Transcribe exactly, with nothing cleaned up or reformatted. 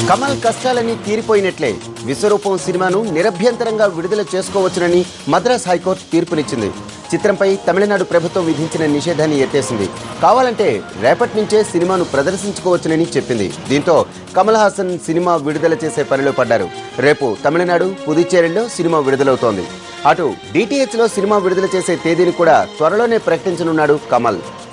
కమల్ కష్టాలన్నీ తీరిపోయినట్లే విశ్వరూపం సినిమాను నిరభ్యంతరంగా విడుదల చేసుకోవచ్చునని మద్రాస్ హైకోర్టు తీర్పునిచ్చింది. చిత్రంపై తమిళనాడు ప్రభుత్వం విధించిన నిషేధాన్ని ఎత్తేసింది. కావాలంటే రేపటి నుంచే సినిమాను ప్రదర్శించుకోవచ్చునని చెప్పింది. దీంతో కమల్ హాసన్ సినిమా విడుదల చేసే పనిలో పడ్డారు. రేపు తమిళనాడు, పుదుచ్చేరిలో సినిమా విడుదలవుతోంది. అటు డిటిహెచ్లో సినిమా విడుదల చేసే తేదీని కూడా త్వరలోనే ప్రకటించనున్నాడు కమల్.